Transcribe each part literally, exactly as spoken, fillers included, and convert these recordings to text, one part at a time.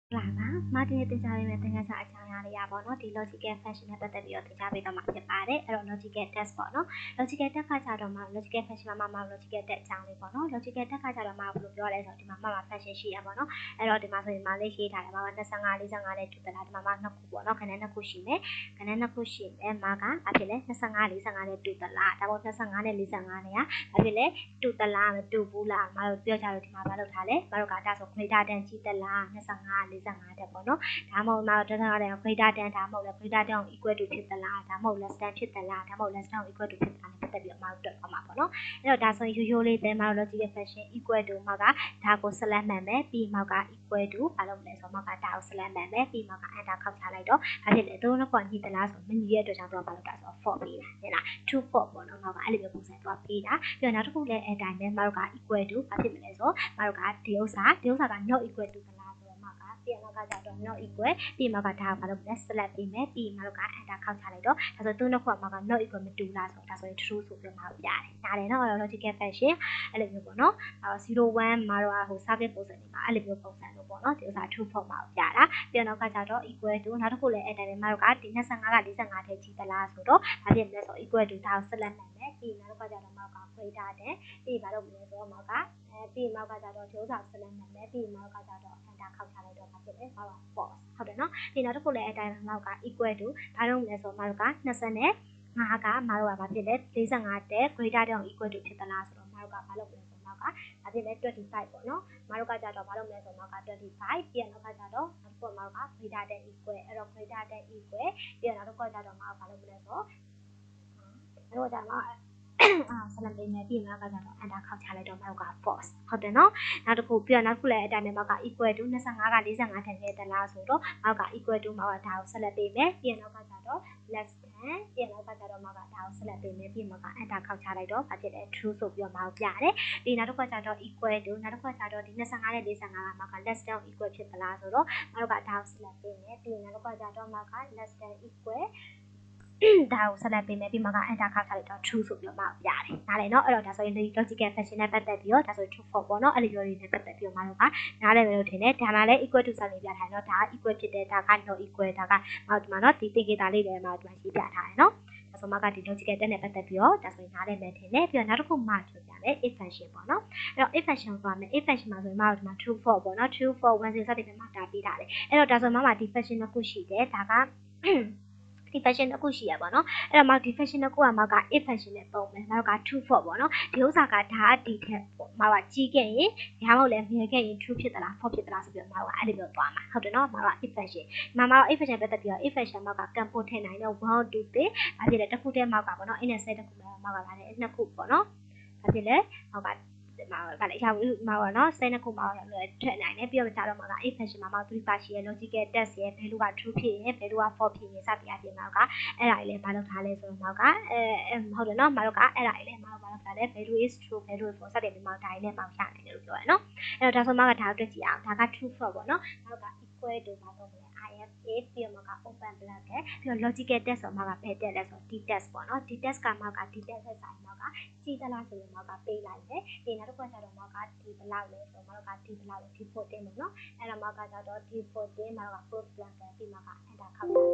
လာပါမာတင်ရဲ့တင်ကြရမယ့်သင်ခန်းစာအကြောင်းအရာတွေရပါတော့ဒီ logical function နဲ့ပတ်သက်ပြီးတော့သင်ကြားပေးတော့မှာဖြစ်ပါတယ်အဲ့တော့ logical test ပေါ့နော် logical test ကကြတော့မှ logical function မှာမှ logical test အကြောင်းလေးပေါ့နော် logical test ကကြတော့မှဘယ်လိုပြောလဲဆိုတော့ဒီမှာမှ function ရှိရပါတော့အဲ့တော့ဒီမှာဆိုရင်မလေးရေးထားတယ်မှာ25 45နဲ့တူတယ်လားဒီမှာမှနှစ်ခုပေါ့နော်ခဏနှစ်ခုရှိမယ်ခဏနှစ်ခုရှိမယ်မှာကဘာဖြစ်လဲ25 45နဲ့တူတယ်လားဒါပေါ့25နဲ့45နဲ့ကဘာဖြစ်လဲတူတယ်လားမတူဘူးလားမတို့ပြောကြလို့ဒီမှာဘာလုပ်ထားလဲမတို့ကဒါဆို greater than ကြီးတယ်လား25 45တက်ပေါ့နော်ဒါမှမဟုတ်တော့တန်းတဲ့ greater than ဒါမှမဟုတ်လဲ greater than equal to ဖြစ်သလားဒါမှမဟုတ် less than ဖြစ်သလားဒါမှမဟုတ် less than equal to ဖြစ်သလားနဲ့ပတ်သက်ပြီးတော့မတို့တွက်သွားမှာပေါ့နော်အဲ့တော့ဒါဆိုရင်ရိုးရိုးလေးပဲမတို့ logical function equal to မှာကဒါကို select မှန်မယ်ပြီးမှက equal to ဘာလို့မလဲဆိုတော့မှကဒါကို select မှန်မယ်ပြီးမှက enter ခောက်ချလိုက်တော့ဘာဖြစ်လဲသူတို့နှစ်ခုညီသလားဆိုမညီရဲ့အတွက်ကြောင့်တော့ဘာလို့တာဆိုတော့ false ပေးတာဟဲ့လား true false ပေါ့နော်မကအဲ့လိုမျိုးပုံစံတော့ပေးတာပြီးတော့နောက်တစ်ခုလည်းအဲ့တိုင်းပဲမတို့က equal to ဘာဖြစ်မလဲဆိုမတို့ကဒီဥစ္စာဒီဥစ္စာက not equal to ပြန်တော့ကကြတော့ not equal ပြီးမှကဒါဘာလို့လဲ select ပြီးမယ်ပြီးမှတော့က enter ခောက်ချလိုက်တော့ဒါဆိုသူ့နှစ်ခုမှာက not equal မတူလားဆိုတော့ဒါဆိုရင် true ဆိုပြီးမှပြရတယ်နားလည်နော် logical function အဲ့လိုမျိုးပေါ့နော်zero one မှာတော့ဟို service ပုံစံတွေမှာအဲ့လိုမျိုးပုံစံလို့ပေါ့နော်ဒီဥစ္စာ true false မှာပြတာပြန်တော့ကကြတော့ equal to နောက်တစ်ခုလည်းအဲ့တိုင်းပဲမှာတော့ကဒီ25က45ထဲကြီးသလားဆိုတော့ဘာဖြစ်လဲဆို equal to ဒါကို select နိုင်မယ်ပြီးနောက်တော့ကကြတော့မှာက greater than ပြီးဘာလို့မလဲဆိုတော့မှာကအဲပြီးနောက်ကကြတော့ဒီဥစ္စာ select နိုင်မယ်ပြီးနောက်ကကြတော့ enter ခောက်ချလိုက်တော့ဖြစ်တယ်မှာတော့ false ဟုတ်တယ်နော်ဒီနောက်တစ်ခုလည်းအတိုင်းနောက်က equal to ဘာလို့လဲဆိုတော့မှာက25နဲ့5ကမှာတော့ဘာဖြစ်လဲ45တဲ့ greater than equal to ဖြစ်သလားဆိုတော့မှာကဘာလို့လဲဆိုတော့ကဘာဖြစ်လဲ25ပေါ့နော်မှာတော့ကကြတော့ဘာလို့လဲဆိုတော့က25ပြန်နောက်ကကြတော့နောက်တစ်ခုမှာက greater than equal အဲ့တော့ greater than equal ပြန်နောက်တစ်ခုကြတော့မှာဘာလို့လဲဆိုတော့အဲ့တော့ကြမှာအာဆက်လက်ပေးမယ်ပြီးနောက်ကကြတော့ enter ခောက်ချလိုက်တော့နောက်က false ဟုတ်တယ်နော်နောက်တစ်ခုပြီးတော့နောက်တစ်ခုလည်းအတိုင်းပဲနောက်က equal to 25က45ထက်ခဲ့သလားဆိုတော့နောက်က equal to မှာကဒါကိုဆက်လက်ပေးမယ်ပြီးနောက်ကကြတော့ less than ပြီးနောက်ကကြတော့မှာကဒါကိုဆက်လက်ပေးမယ်ပြီးနောက်က enter ခောက်ချလိုက်တော့ဘာဖြစ်လဲ true ဆိုပြီးတော့မှာပြရတယ်ပြီးနောက်တစ်ခုကြတော့ equal to နောက်တစ်ခုကြတော့ဒီ25နဲ့45ကမှာက less than equal ဖြစ်သလားဆိုတော့နောက်ကဒါကိုဆက်လက်ပေးမယ်ပြီးနောက်တစ်ခုကြတော့မှာက less than equalဒါကိုဆက်လက်ပေးမယ်ပြီးမှက enter ခောက်ချလိုက်တော့ true ဆိုပြီးတော့မှပြတယ်နားလည်နော်အဲ့တော့ဒါဆိုရင် logical function နဲ့ပတ်သက်ပြီးတော့ဒါဆို true false ပေါ့နော်အဲ့ဒီလိုတွေနဲ့ပတ်သက်ပြီးတော့မတို့ကနားလည်မယ်လို့ထင်တယ်ဒါမှလည်း equal to ဆက်လေးပြထားတယ်နော်ဒါက equal ဖြစ်တယ်ဒါက not equal ဒါကဟောဒီမှာနော်ဒီသင်္ကေတလေးတွေမှာဒီမှာရေးပြထားတယ်နော်ဒါဆိုမှကဒီ logical test နဲ့ပတ်သက်ပြီးတော့ဒါဆိုရင်နားလည်မယ်ထင်တယ်ပြီးတော့နောက်တစ်ခုမှပြောပြမယ် if function ပေါ့နော်အဲ့တော့ if function ဆိုမယ် if function မှာဆိုရင်မတို့ဒီမှာ true false ပေါ့နော် true false one စတဲ့ပြမှာဒါပေးထားတယ်အဲ့တော့ဒါဆိုမှမှာဒီ function တစ်ခုရှိတယ်ဒါကဒီ function တစ်ခုရှိရပါတော့အဲ့တော့မှဒီ function တစ်ခုကမှက if function နဲ့ပုံမယ်နောက်က true false ပေါ့နော်ဒီဥစ္စာကဒါကဒီထက်ပေါ့မှကကြီးခဲ့ရင်ဒါမှမဟုတ်လည်းငယ်ခဲ့ရင် true ဖြစ်သလား false ဖြစ်သလားဆိုပြီးတော့မှကအဲ့လိုမျိုးသွားမှာဟုတ်တယ်နော်မှက if function မှမှတော့ if function ပတ်သက်ပြီးတော့ if function မှက can ပို့ထည့်နိုင်တော့one two three ဘာဖြစ်လဲတစ်ခုတည်းမှကပေါ့နော် in a set တစ်ခုမှမှကပါတယ်နှစ်ခုပေါ့နော်ဘာဖြစ်လဲဟောကမှာဗာလေရောက်မှာပေါ့နော်စိတ်နှစ်ခုမှာထည့်နိုင်တယ်ပြီးတော့ကြတော့မှာက if function မှာမှာ three part ရှိရ logical test ရ value က true ဖြစ်ရင် value က false ဖြစ်ရင်စသည်အပြင်မှာကအဲ့ဒါကြီးလည်းမလုပ်ထားလဲဆိုတော့မှာကအဲဟုတ်တယ်နော်မလုပ်ကအဲ့ဒါကြီးလည်းမလုပ်ပါတော့ဒါလည်း value is true value is false စသည်ဒီမှာဒါကြီးလည်းပေါင်းရနိုင်တယ်လို့ပြောရနော်အဲ့တော့ဒါဆိုမှကဒါကိုတွေ့ကြည့်အောင်ဒါက true false ပေါ့နော်နောက်က equal to ဘာတော့မလဲ if ပြီးတော့မှက open bracket ပြီးတော့ logical test ဆိုမှကဘယ်တက်လဲဆိုတော့ d test ပေါ့နော် d test ကမှက d test ဆက်ဆိုင်မှကကြည့်သလားဆိုရင်မှကပေးလိုက်တယ်ဒီနောက်တစ်ခုကျတော့မှကဒီဘလောက်လဲဆိုတော့မှကဒီဘလောက်လဲဒီfourteenပေါ့နော်အဲ့တော့မှကကျတော့ဒီfourteenမှက close bracket ပြီးမှက enter ခောက်တာ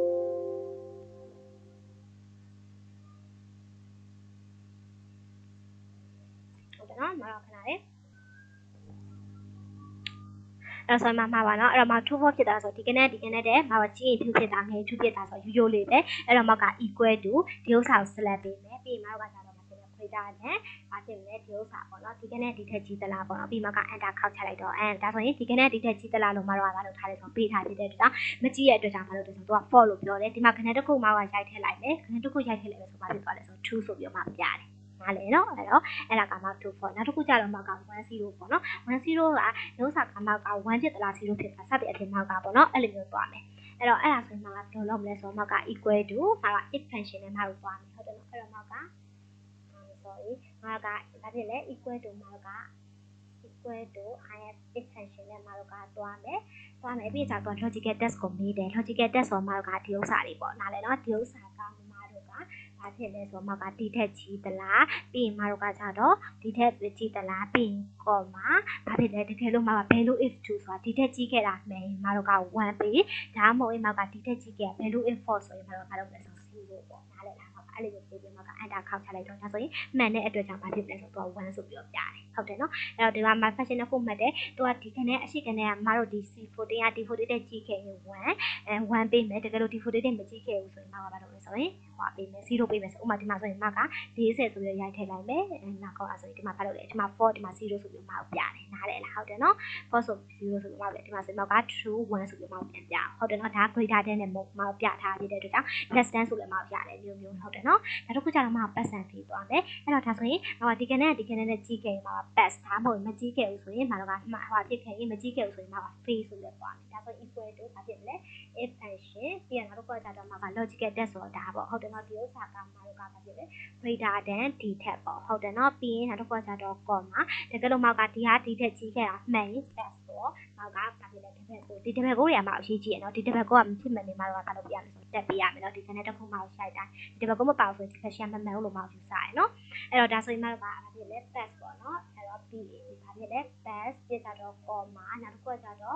ဟုတ်တယ်နော်မတော့ခဏလေးအဲ့ဆိုမှမှာပါနော်အဲ့တော့မှ true false ဖြစ်တာဆိုဒီကနေ့ဒီကနေ့တဲ့မှာကြီးရင် true ဖြစ်တာငယ် true ဖြစ်တာဆိုရိုးရိုးလေးပဲအဲ့တော့မှက equal to ဒီဥစ္စာကို select ပေးမယ်ပြီးမှကကျတော့မှဖြစ်တယ် greater နဲ့ဘာဖြစ်လဲဒီဥစ္စာပေါ့နော်ဒီကနေ့ဒီထက်ကြီးသလားပေါ့နော်ပြီးမှက enter ခောက်ချလိုက်တော့အဲဒါဆိုရင်ဒီကနေ့ဒီထက်ကြီးသလားလို့မတော့ဘာလို့ထားလဲဆိုပေးထားဖြစ်တဲ့အတွက်ကြောင့်မကြီးရဲ့အတွက်ကြောင့်ဘာလို့လဲဆိုတော့သူက false လို့ပြောတယ်ဒီမှာခဏတစ်ခုမှကရိုက်ထည့်လိုက်မယ်ခဏတစ်ခုရိုက်ထည့်လိုက်မယ်ဆိုဘာဖြစ်သွားလဲဆို true ဆိုပြီးမှပြတယ်နားလေနော်အဲ့တော့အဲ့ဒါကမှ true false နောက်တစ်ခုကြတော့မှကtenပေါ့နော်tenကလုံးစာကမှကoneဖြစ်သလားzeroဖြစ်သလားစတဲ့အပြင်မှကပေါ့နော်အဲ့လိုမျိုးသွားမယ်အဲ့တော့အဲ့ဒါဆိုမှကဘယ်လိုလုပ်မလဲဆိုတော့မှက equal to မှက if function နဲ့မှကိုသွားမယ်ဟုတ်တယ်နော်အဲ့တော့မှက sorry မှကဘာဖြစ်လဲ equal to မှက equal to if if function နဲ့မှတော့ကသွားမယ်သွားမယ်ပြီးကြတော့ logical test ကိုမေးတယ် logical test ဆိုမှကဒီဥစ္စာတွေပေါ့နားလဲနော်ဒီဥစ္စာကမမတို့ကဘာဖြစ်လဲဆိုတော့မောက်ကဒီထက်ကြီးသလားပြီးရင်မတို့ကကြတော့ဒီထက်ကြီးသလားပြီးရင်ကောမှာဘာဖြစ်လဲတကယ်လို့မောက်က value if two ဆိုတာဒီထက်ကြီးခဲ့တာမှန်ရင်မတို့ကoneပေးဒါမှမဟုတ်ရင်မောက်ကဒီထက်ကြီးခဲ့တာ value if four ဆိုရင်မတို့ကဘာလုပ်လဲဆိုတော့zeroပေါ့နားလည်လားအဲ့လိုမျိုးပြီးမောက်က enter ခောက်ချလိုက်တော့ဒါဆိုရင်မှန်တဲ့အတွက်ကြောင့်ဘာဖြစ်လဲဆိုတော့oneဆိုပြီးတော့ပြတယ်ဟုတ်တယ်နော်အဲ့တော့ဒီမှာ my fashion တစ်ခုမှတ်တယ်သူကဒီကနေအရှိကနေကမတို့ဒီ C fourteen က D fourteen တက်ကြီးခဲ့ရင်oneအဲoneပေးမယ်တကယ်လို့ D fourteen တက်မကြီးခဲ့ဘူးဆိုရင်မောက်ကဘာလုပ်လဲဆိုရင်ဟောပေးမယ်zeroပေးမယ်ဆိုဥပမာဒီမှာဆိုရင်မောက်ကfortyဆိုပြီးရိုက်ထည့်လိုက်မယ်နောက်ကောဆိုရင်ဒီမှာဘာလုပ်လဲဒီမှာfourဒီမှာzeroဆိုပြီးမောက်ပြတယ်နားလည်လားဟုတ်တယ်နော်fourဆိုzeroဆိုပြီးမောက်ပြဒီမှာဆိုရင်မောက်ကtwo oneဆိုပြီးမောက်ပြန်ပြဟုတ်တယ်နော်ဒါ greater than နဲ့မောက်ပြထားဖြစ်တဲ့အတွက်ကြောင့် less than ဆိုလည်းမောက်ပြတယ်မျိုးမျိုးဟုတ်တယ်နော်နောက်တစ်ခုကျတော့မောက်ပတ်စံဖြေသွားမယ်အဲ့တော့ဒါဆိုရင်ဟောဒီကနေဒီကနေနဲ့ကြီးခဲ့ရင်မောက်က pass ဒါမှမဟုတ်မကြီးခဲ့ဘူးဆိုရင်မောက်ကဟောဖြစ်ခဲ့ရင်မကြီးခဲ့ဘူးဆိုရင်မောက်က fail ဆိုလည်းသွားမယ်ဒါဆို equal to ဘာဖြစ်မလဲ if function ပြီးရင်နောက်တစ်ခုကျတော့မောက်က logical test ဆိုတာဒါပေါ့ဟုတ်တယ်နော်ဒီဥစ္စာကမောက်ကဘာဖြစ်လဲ greater than d ထက်ပေါ့ဟုတ်တယ်နော်ပြီးရင်နောက်တစ်ခုကျတော့ comma တကယ်လို့မောက်ကဒီဟာဒီထက်ကြီးခဲ့တာမှန်ရင် pass ပေါ့မောက်ကဘာဖြစ်လဲ double ကိုဒီ double ကိုတွေကမောက်အရေးကြီးရနော်ဒီ double ကိုကမဖြစ်မနေမောက်ကဘာလုပ်ပြရမလဲဆိုတက်ပြရမယ်နော်ဒီကနေတစ်ခုမောက်ရှိုက်တိုင်းဒီ double ကိုမပါဘူးဆိုရင် question မမှန်ဘူးလို့မောက်ယူစားရနော်အဲ့တော့ဒါဆိုရင်မောက်ကဘာဖြစ်လဲ pass ပေါ့နော်အဲ့တော့ p ဘာဖြစ်လဲ pass ပြကြတော့ comma နောက်တစ်ခုကျတော့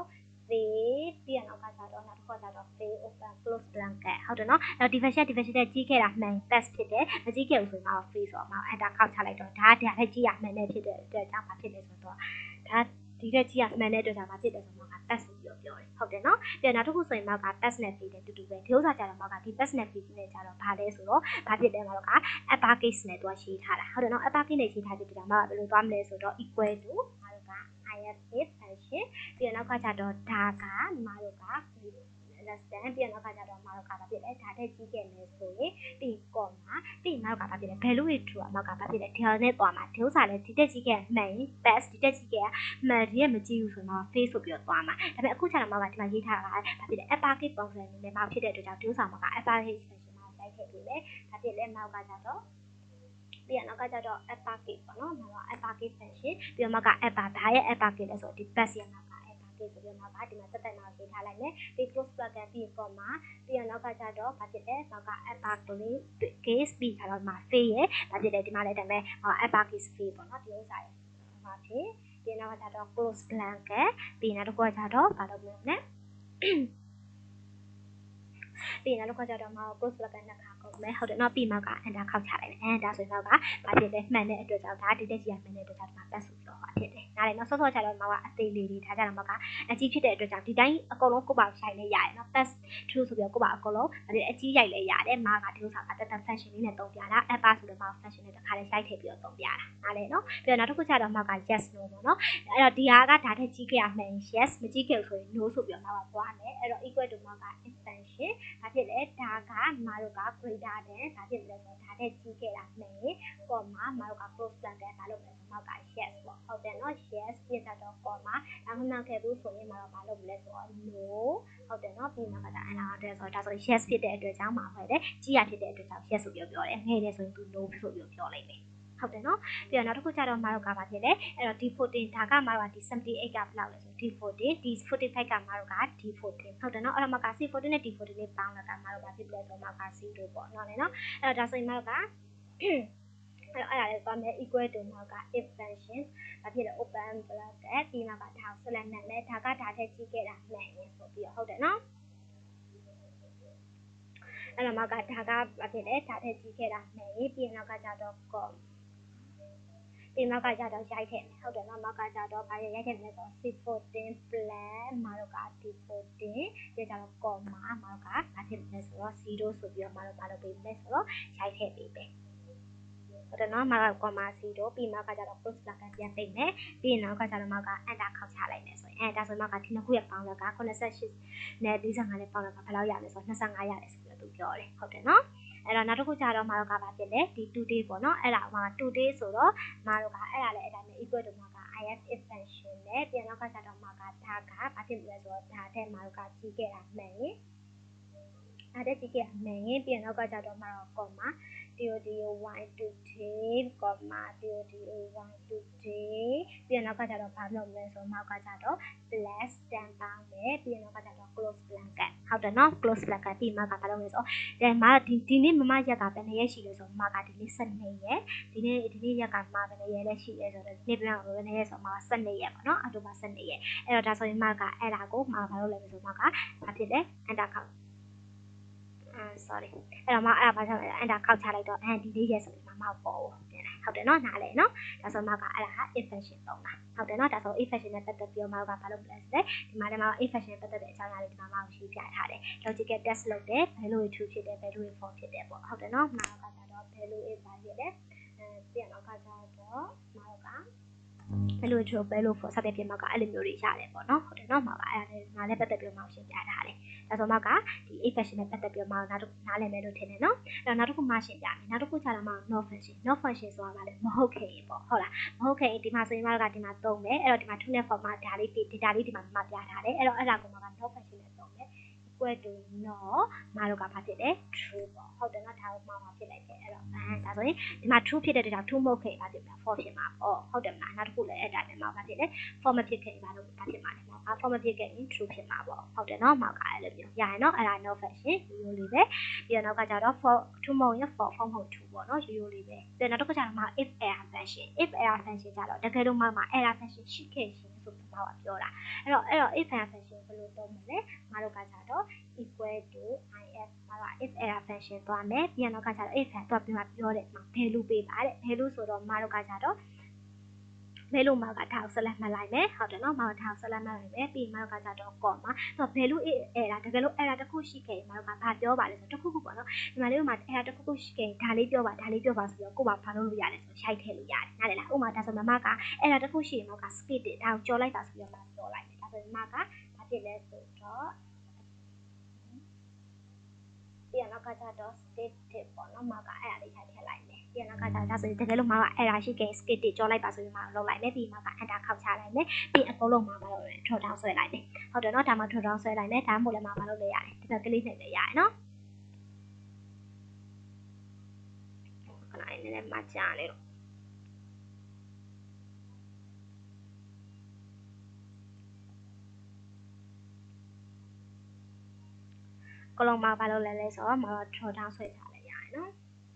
fail ပြီးရနောက်ကကျတော့နောက်တစ်ခုကျတော့ fail open close blanket ဟုတ်တယ်နော်အဲ့တော့ division division နဲ့ကြီးခဲ့တာမှန် pass ဖြစ်တယ်မကြီးခဲ့ဘူးဆိုရင်တော့ fail ဆိုတော့မောက် enter ခောက်ချလိုက်တော့ဒါဒါထက်ကြီးရမှန်တဲ့ဖြစ်တဲ့အတွက်ကြောင့်ဘာဖြစ်လဲဆိုတော့ဒါဒီထက်ကြီးရမှန်တဲ့အတွက်ကြောင့်ဘာဖြစ်လဲဆိုတော့ pass ဆိုပြီးတော့ပြောတယ်ဟုတ်တယ်နော်ပြီးတော့နောက်တစ်ခုဆိုရင်မောက်က pass နဲ့ fail နဲ့တူတူပဲဒီဥစ္စာကျတော့မောက်ကဒီ pass နဲ့ fail နဲ့ကျတော့ဘာလဲဆိုတော့ဘာဖြစ်လဲမောက်က upper case နဲ့တွားရေးထားတာဟုတ်တယ်နော် upper case နဲ့ရေးထားတဲ့အတွက်ကြောင့်မောက်ကဘယ်လိုသွားမလဲဆိုတော့ equal to မောက်က if function ပြီးတော့နောက်ကကျတော့ဒါကမောက်က less than ပြီးတော့နောက်ကကျတော့မောက်ကဘာဖြစ်လဲဒါထက်ကြီးခဲ့မယ်ဆိုရင်ပြီး comma ပြီးမောက်ကဘာဖြစ်လဲ value is true မောက်ကဘာဖြစ်လဲ del နဲ့သွားမှာဒီဥစ္စာလဲဒီတက်ကြီးခဲ့မှန်ရင် pass ဒီတက်ကြီးခဲ့မှန်ရဲ့မကြည့်ဘူးဆိုတော့ fail ဆိုပြီးတော့သွားမှာဒါပေမဲ့အခုကျတော့မောက်ကဒီမှာရေးထားတာကဘာဖြစ်လဲ upper case ပုံစံနဲ့မောက်ဖြစ်တဲ့အတွက်ကြောင့်ဒီဥစ္စာမောက်က upper case function မှာတိုက်ထည့်ပြီးမယ်ဒါဖြစ်လဲမောက်ကကျတော့ပြီးရနောက်ကကျတော့ upper case ပေါ့နော်မောက်က upper case function ပြီးတော့မောက်က upper ဘာရဲ့ upper case လဲဆိုတော့ဒီ pass ရဲ့နောက်က upper case ဆိုပြီးတော့မောက်ကဒီမှာတက်တက်မှာရေးထားလိုက်မယ်ပြီး close bracket ပြီး comma ပြီးရနောက်ကကျတော့ဘာဖြစ်လဲမောက်က upper case ပြီးကျတော့မှာ fail ရဲ့ဘာဖြစ်လဲဒီမှာလည်းတည်းမဲ့ upper case fail ပေါ့နော်ဒီဥစ္စာရဲ့ဘာဖြစ်ပြီးနောက်ကကျတော့ close bracket ပြီးနောက်တစ်ခုကျတော့ဘာလုပ်မလဲပြီးနောက်တစ်ခါကျတော့မောက် close bracket နှစ်ခါကုန်မယ်ဟုတ်တယ်နော်ပြီးမောက်က enter ခောက်ချလိုက်မယ်အဲဒါဆိုရင်မောက်ကဘာဖြစ်လဲမှန်တဲ့အတွက်ကြောင့်ဒါဒီတက်ကြီးရမှန်တဲ့အတွက်ကြောင့်ဒါပတ်ဆိုပြီးတော့ဟောဖြစ်တယ်နားလေနော်ဆော့ဆော့ချတော့မောက်ကအသေးလေးလေးဒါကြတော့မောက်ကအကြီးဖြစ်တဲ့အတွက်ကြောင့်ဒီတိုင်းအကုန်လုံးကိုပါဆိုင်လဲရတယ်နော် pass true ဆိုပြီးတော့ကိုပါအကုန်လုံးဒါဒီအကြီးရိုက်လဲရတယ်မောက်ကဒီဥစ္စာကတက်တက် function လေးနဲ့တုံးပြတာ upper ဆိုတော့မောက် function နဲ့တစ်ခါလေးစိုက်ထည့်ပြီးတော့တုံးပြတာနားလေနော်ပြီးတော့နောက်တစ်ခုကျတော့မောက်က yes no ပေါ့နော်အဲ့တော့ဒီဟာကဒါထက်ကြီးခဲ့ရမှန် yes မကြီးခဲ့ဆိုရင် no ဆိုပြီးတော့မောက်ကသွားမယ်အဲ့တော့ equal to မောက်က extension ဘာဖြစ်လဲဒါကမာတို့က greater than ဒါဖြစ်လဲဆိုတော့ဒါတဲ့ကြီးခဲ့တာမှန်ရင် comma မာတို့က close bracket ဒါလုပ်မယ်ဆိုတော့က yes ပေါ့ဟုတ်တယ်နော် yes ပြတာတော့ comma ဒါမှမဟုတ်ခဲ့ဘူးဆိုရင်မာတို့ဘာလုပ်မလဲဆိုတော့ no ဟုတ်တယ်နော်ပြီးမှကဒါအနာတဲ့ဆိုတော့ဒါဆို yes ဖြစ်တဲ့အတွက်ကြောင့်မှာဖွဲ့တယ်ကြီးရဖြစ်တဲ့အတွက်ကြောင့် yes ဆိုပြီးပြောတယ်ငယ်တယ်ဆိုရင်သူ no ဆိုပြီးပြောလိုက်မယ်ဟုတ်တယ်နော်ပြီးတော့နောက်တစ်ခုကျတော့မာတို့ကဘာဖြစ်လဲအဲ့တော့ D fourteen ဒါကမာတို့က D seventy-eight ကဘယ်လောက်လဲဆို D fourteen D forty-five ကမာတို့က D fourteen ဟုတ်တယ်နော်အဲ့တော့မာက C fourteen နဲ့ D fourteen လေးပေါင်းလာတာမာတို့ကဖြစ်လဲဆိုမာက zero ပေါ့နော်လေနော်အဲ့တော့ဒါဆိုရင်မာတို့ကအဲ့တော့အဲ့ဒါလေးသွားမယ် equal to မာက if function ဘာဖြစ်လဲ open bracket ပြီးမှကဒါကိုဆက်လက်မှတ်မယ်ဒါကဒါထက်ကြီးခဲ့တာမှန်ရင်ဆိုပြီးတော့ဟုတ်တယ်နော်အဲ့တော့မာကဒါကဘာဖြစ်လဲဒါထက်ကြီးခဲ့တာမှန်ရင်ပြီးနောက်ကကြတော့ comဒီနောက်ကကြတော့ရိုက်ထည့်မယ်ဟုတ်တယ်နော်နောက်ကကြတော့ဘာရိုက်ထည့်မလဲဆိုတော့ C fourteen plus မာတို့က D fourteen ဒီကြတော့ comma မာတို့ကဘာဖြစ်မလဲဆိုတော့ zero ဆိုပြီးတော့မာတို့ဘာလုပ်ပေးမလဲဆိုတော့ရိုက်ထည့်ပေးမယ်ဟုတ်တယ်နော်မာက comma zero ပြီးနောက်ကကြတော့ close bracket ပြန်ပိတ်မယ်ပြီးနောက်ကကြတော့မာက enter ခောက်ချလိုက်မယ်ဆိုရင်အဲဒါဆိုမာကဒီနှစ်ခုရဲ့ပေါင်းလက်ကforty-eightနဲ့forty-fiveနဲ့ပေါင်းလက်ကဘယ်လောက်ရလဲဆိုတော့twenty-fiveရတယ်ဆိုပြီးတော့သူပြောတယ်ဟုတ်တယ်နော်အဲ့တော့နောက်တစ်ခုကျတော့မာတို့ကဘာဖြစ်လဲဒီ two day ပေါ့နော်အဲ့ဒါမှာ two day ဆိုတော့မာတို့ကအဲ့ဒါလည်းအဲ့ဒါနဲ့ equal to မာက if function နဲ့ပြန်နောက်ကကျတော့မာကဒါကဘာဖြစ်လဲဆိုတော့ဒါတဲ့မာတို့ကကြီးခဲ့တာမှန်ရင်ဒါတဲ့ကြီးခဲ့တာမှန်ရင်ပြန်နောက်ကကျတော့မာတော့ comma ဒီ theodio y today ကောမှာ theodio y today ပြီးရင်နောက်ကကြတော့ဘာလုပ်လဲဆိုနောက်ကကြတော့ plus တန်ပေါင်းမယ်ပြီးရင်နောက်ကကြတော့ close blanket ဟုတ်တယ်နော် close blanket ပြီးမှကဘာလုပ်လဲဆိုဒါမှဒီဒီနေ့မမရက်ကဘယ်နှစ်ရက်ရှိလဲဆိုမကဒီနေ့၁၂ရက်ဒီနေ့ဒီနေ့ရက်ကမှဘယ်နှစ်ရက်လဲရှိလဲဆိုတော့ဒီနေ့ပြန်ဘယ်နှစ်ရက်ဆိုမှ၁၂ရက်ပေါ့နော်အောက်တိုဘာ၁၂ရက်အဲ့တော့ဒါဆိုရင်မကအဲ့ဒါကိုမဘာလုပ်လဲဆိုမကဘာဖြစ်လဲ enter ခောက်Uh, sorry အဲ့တော့မအဲ့ဒါဘာကြောင့်လဲအဲ့ဒါခောက်ချလိုက်တော့အဲဒီလေးရက်ဆိုပြီးမှမဟုတ်ပေါ့ပြန်လာဟုတ်တယ်နော်နားလဲနော်ဒါဆိုမှကအဲ့ဒါဟာ if function သုံးတာဟုတ်တယ်နော်ဒါဆို if function နဲ့ပတ်သက်ပြီးတော့မကဘာလုပ်လဲဆိုတော့ဒီမှာလည်းမ if function ပတ်သက်တဲ့အကြောင်းအရာတွေဒီမှာမကိုရှင်းပြထားတယ် logical test လုပ်တယ် value true ဖြစ်တယ် value false ဖြစ်တယ်ပေါ့ဟုတ်တယ်နော်မကကြတော့ value is ဘာဖြစ်လဲအဲပြန်တော့ကကြတော့မကဘယ်လိုချိုးဘယ်လိုဖို့စတဲ့ပြင်မှာကအဲ့လိုမျိုးတွေရတယ်ပေါ့နော်ဟုတ်တယ်နော်မှာကအဲ့ဒါလည်းငါလည်းပတ်သက်ပြီးမှရှင်းပြထားတယ်ဒါဆိုမှကဒီ eight function နဲ့ပတ်သက်ပြီးမှနောက်တစ်ခုနားလည်မယ်လို့ထင်တယ်နော်အဲ့တော့နောက်တစ်ခုမှရှင်းပြမယ်နောက်တစ်ခုကျတော့မှ not function not function ဆိုတာကလည်းမဟုတ်ခင်ပေါ့ဟုတ်လားမဟုတ်ခင်ဒီမှာဆိုရင်မှကဒီမှာသုံးမယ်အဲ့တော့ဒီမှာ two နဲ့ four မှာဒါလေး data လေးဒီမှာမှပြထားတယ်အဲ့တော့အဲ့ဒါကိုမှက not function နဲ့သုံးမယ်equal to not မတို့ကဘာဖြစ်လဲ true ပေါ့ဟုတ်တယ်နော်ဒါကိုမှမဖြစ်လိုက်တယ်အဲ့တော့အဲဒါဆိုရင်ဒီမှာ true ဖြစ်တဲ့အတွက် true မဟုတ်ခင်ဘာဖြစ်လဲ false ဖြစ်မှာပေါ့ဟုတ်တယ်မလားနောက်တစ်ခုလည်းအဲ့ဒါနဲ့မှဘာဖြစ်လဲ false မဖြစ်ခင်ဘာလို့ဘာဖြစ်မှာလဲပေါ့ false မဖြစ်ခင် true ဖြစ်မှာပေါ့ဟုတ်တယ်နော်မောက်ကအဲ့လိုမျိုးရရင်နော်အဲ့ဒါ no function ရိုးရိုးလေးပဲပြီးတော့နောက်ကကြတော့ for true မဟုတ်ရင် for false မဟုတ် true ပေါ့နော်ရိုးရိုးလေးပဲပြီးတော့နောက်တစ်ခုကျတော့မှ if error function if error function ကြတော့တကယ်လို့မှမှာ error function ရှိခဲ့ရှင်ဆိုပြီးမှပြောတာအဲ့တော့အဲ့တော့ if error function ဘယ်လိုသုံးမလဲမတို့ကကြတော့ equal to if မှာ if error function သွားမယ်ပြီးတော့နောက်ကကြတော့ if သွားပြီးမှပြောတယ်မှာ value ပေးပါတဲ့ value ဆိုတော့မတို့ကကြတော့value မှာကထောက်ဆက်လက်မှတ်လိုက်မယ်ဟုတ်တယ်နော်မှာထောက်ဆက်လက်မှတ်လိုက်မယ်ပြီးမှတော့ကကြတော့ comma ဆိုတော့ value error တကယ်လို့ error တစ်ခုရှိခဲ့ရင်မှာတော့ကဘာပြောပါလဲဆိုတော့တစ်ခုခုပေါ့နော်ဒီမှာလေးမှာ error တစ်ခုခုရှိခဲ့ရင်ဒါလေးပြောပါဒါလေးပြောပါဆိုတော့ကိုယ်ကဘာလုပ်လို့ရလဲဆိုတော့ရိုက်ထည့်လို့ရတယ်နားလည်လားဥပမာဒါဆိုမမက error တစ်ခုရှိရင်တော့က skip တယ်ဒါကိုကြော်လိုက်တာဆိုပြီးတော့ပြောလိုက်တယ်ဒါဆိုရင်မကဘာဖြစ်လဲဆိုတော့ပြန်နောက်ကကြတော့ skip တစ်ပေါ့နော်မကအဲ့ဒါလေးရိုက်ထည့်လိုက်မယ်ပြန်နောက်ကကြတော့ဒါဆိုရင်တကယ်လို့မက error ရှိခဲ့ skip တစ်ကြော်လိုက်ပါဆိုပြီးမှလုပ်လိုက်မယ်ပြီးမှက enter ခောက်ချလိုက်မယ်ပြီးအကုန်လုံးမှာမလုပ်ရ drop down ဆွဲလိုက်မယ်ဟုတ်တယ်နော်ဒါမှ drop down ဆွဲလိုက်မယ်ဒါမှမဟုတ်လည်းမမလုပ်လို့ရတယ်ဒီဘက်ကလေးနဲ့လည်းရတယ်နော်ခဏလေးနည်းနည်းမှကြာနေလို့ကလုံးမှာဘာလုပ်လဲလဲဆိုတော့မတော့ drop down ဆွဲချလိုက်ရတယ်နော်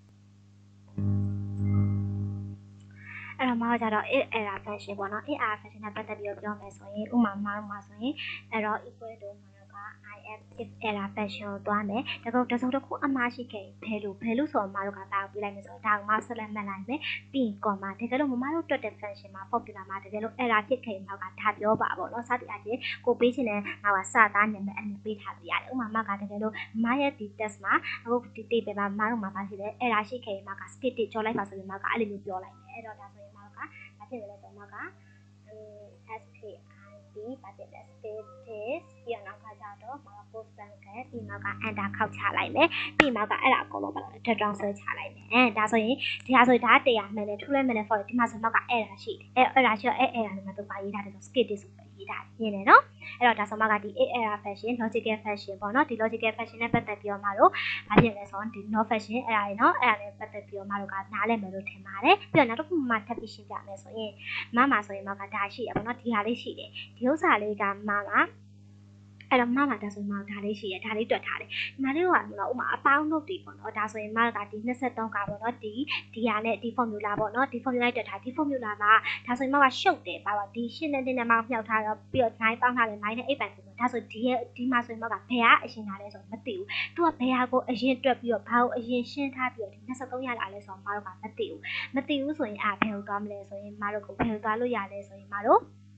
အဲ့တော့မတော့ကြတော့ if error function ပေါ့နော် if error function နဲ့ပတ်သက်ပြီးတော့ပြောမယ်ဆိုရင်ဥမာမတော့မှာဆိုရင်အဲ့တော့ equal to မှာတော့က if if error function ကိုသွားမယ်ဒါကတော့တစုံတစ်ခုအမှားရှိခဲ့ရင် value value ဆိုတော့မတို့ကဒါကိုပြလိုက်မယ်ဆိုတော့ဒါကိုမှဆက်လက်မှတ်လိုက်မယ်ပြီး comma တကယ်လို့မမတို့တွက်တဲ့ function မှာ formula မှာတကယ်လို့ error ဖြစ်ခဲ့ရင်တော့ကဒါပြောပါပေါ့နော်စသည်အချင်းကိုပေးချင်တဲ့ဟာကစသားနာမည်အမျိုးပေးထားပြရတယ်ဥမာမကတကယ်လို့မရဲ့ဒီ test မှာအခုဒီ table မှာမတို့မှာပါရှိတယ် error ရှိခဲ့ရင်မက skip တစ်ကြော်လိုက်ပါဆိုရင်မကအဲ့လိုမျိုးပြောလိုက်မယ်အဲ့တော့ဒါဆိုရင်မကဘာဖြစ်လဲဆိုတော့မက skipဒီဘာဖြစ်လဲ space ပြီးတော့နောက်ကကြတော့မှာ post blanket ပြီးနောက်က enter ခောက်ချလိုက်မယ်ပြီးနောက်ကအဲ့ဒါအကုန်လုံးပါတော့ drop down ဆွဲချလိုက်မယ်အဲဒါဆိုရင်ဒီဟာဆိုရင်ဒါတရားမှန်တယ်ထူးလဲမှန်တယ် for ဒီမှာဆိုနောက်က error ရှိတယ်အဲ error ရှိတော့အဲ error တွေမှာသူပါရေးထားတယ်ဆို skip ဆိုပြီးရေးထားတယ်မြင်တယ်နော်အဲ့တော့ဒါဆိုမှကဒီ error function logical function ပေါ့နော်ဒီ logical function နဲ့ပတ်သက်ပြီးတော့မှတော့ဘာဖြစ်လဲဆိုတော့ဒီ not function အဲ့ဒါတွေနော်အဲ့ဒါနဲ့ပတ်သက်ပြီးတော့မှတော့ကနားလည်မယ်လို့ထင်ပါတယ်ပြီးတော့နောက်တစ်ခုမှထပ်ပြီးရှင်းပြမယ်ဆိုရင်မမဆိုရင်မကဒါရှိရပေါ့နော်ဒီဟာလေးရှိတယ်ဒီဥစ္စာလေးကမမအဲ့တော့မမဒါဆိုရင်မဒါလေးရှိရဒါလေးတွက်ထားတယ်ဒီမှာလေးကမလို့ဥမာအပေါင်းလုပ်တွေပေါ့နော်ဒါဆိုရင်မကဒီ၂၃ကပေါ့နော်ဒီဒီဟာနဲ့ဒီ formula ပေါ့နော်ဒီ formula တွက်ထားဒီ formula ကဒါဆိုရင်မကရှုပ်တယ်ပါပါဒီရှင်းတဲ့တင်းနဲ့မမြောက်ထားတော့ပြီးတော့ nine ပေါင်းထားတယ် nine နဲ့ eight ပိုင်ဆိုတော့ဒါဆိုဒီရဲ့ဒီမှာဆိုရင်မကဘယ်ဟာအရင်လာလဲဆိုတော့မသိဘူးသူကဘယ်ဟာကိုအရင်တွက်ပြီးတော့ဘာကိုအရင်ရှင်းထားပြီးတော့ဒီ၂၃ရလာလဲဆိုတော့မတို့ကမသိဘူးမသိဘူးဆိုရင်အာဘယ်ကိုသွားမလဲဆိုရင်မတို့ကိုဘယ်ကိုသွားလို့ရလဲဆိုရင်မတို့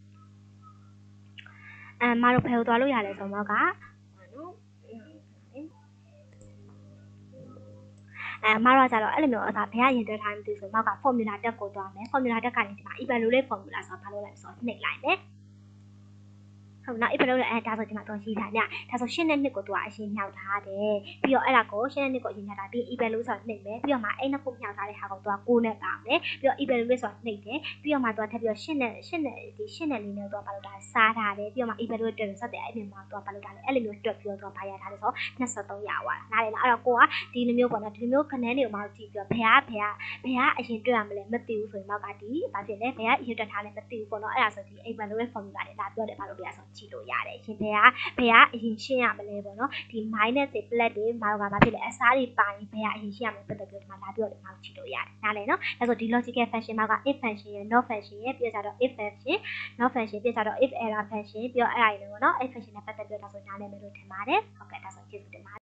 အဲမတို့ဘယ်ကိုသွားလို့ရလဲဆိုတော့ကနော်အဲမတို့ကကြတော့အဲ့လိုမျိုးအသာဘယ်ကရင်တွက်ထားမှမသိဘူးဆိုတော့က formula တက်ကိုသွားမယ် formula တက်ကနေဒီမှာ evaluate formula ဆိုတော့ဘာလို့လဲဆိုတော့နှိပ်လိုက်မယ်ဟုတ်နော် if လို့လဲအဲဒါဆိုဒီမှာတော့ရှိတာညဒါဆိုရှင်းတဲ့နှစ်ကိုသူကအရှင်းမြောက်ထားတယ်ပြီးတော့အဲ့ဒါကိုရှင်းတဲ့နှစ်ကိုအရှင်းမြောက်ထားပြီး if လို့ဆိုတာနှိပ်မယ်ပြီးတော့မှအဲ့နှစ်ခုမြောက်ထားတဲ့ဟာကိုသူကကိုနဲ့ပါမယ်ပြီးတော့ if လို့ဆိုတာနှိပ်တယ်ပြီးတော့မှသူကထပ်ပြီးတော့ရှင်းတဲ့ရှင်းတဲ့ဒီရှင်းတဲ့လေးနဲ့သူကဘာလို့ဒါစားထားတယ်ပြီးတော့မှ if လို့တွက်စက်တဲ့အဲ့ဒီမှာသူကဘာလို့ဒါလဲအဲ့လိုမျိုးတွက်ပြီးတော့သူကဘာရထားလဲဆိုတော့twenty-threeရသွားတာနားလေလားအဲ့တော့ကိုကဒီလိုမျိုးပေါ့နော်ဒီလိုမျိုးခဏန်းတွေကိုမှကြည့်ပြီးတော့ဘယ်ကဘယ်ကဘယ်ကအရင်တွက်ရမလဲမသိဘူးဆိုရင်တော့ကဒီဘာဖြစ်လဲဘယ်ကအရင်တွက်ထားလဲမသိဘူးပေါ့နော်အဲ့ဒါဆိုဒီ if လို့ရဲ့ formula တွေလာပြောတယ်ဘာလို့လဲဆိုတော့ကြည့်လို့ရတယ်ရှင်ဘယ်ကဘယ်ကအရင်ရှင်းရမလဲပေါ့နော်ဒီ minus တွေ plus တွေဘာလို့ကဘာဖြစ်လဲအစားတွေပါရင်ဘယ်ကအရင်ရှင်းရမလဲပတ်သက်ပြီးတော့ဒီမှာလာပြောတယ်ဘာလို့ကြည့်လို့ရတယ်နားလေနော်ဒါဆိုဒီ logical function မှာက if function ရယ် not function ရယ်ပြီးတော့ if function not function ပြီးတော့ if error function ပြီးတော့အဲ့ဒါတွေပေါ့နော် if function နဲ့ပတ်သက်ပြီးတော့ဒါဆိုနားလည်မယ်လို့ထင်ပါတယ်ဟုတ်ကဲ့ဒါဆိုကျေးဇူးတင်ပါတယ်